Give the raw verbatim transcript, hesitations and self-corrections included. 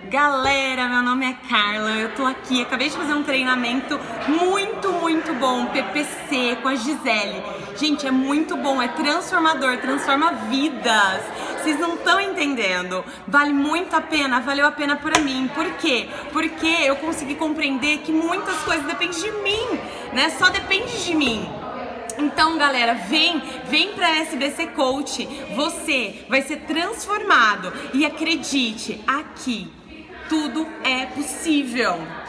Galera, meu nome é Carla, eu tô aqui, acabei de fazer um treinamento muito, muito bom, P P C, com a Gisele. Gente, é muito bom, é transformador, transforma vidas. Vocês não estão entendendo, vale muito a pena, valeu a pena pra mim. Por quê? Porque eu consegui compreender que muitas coisas dependem de mim, né? Só depende de mim. Então, galera, vem, vem pra S B C Coach, você vai ser transformado e acredite, aqui tudo é possível.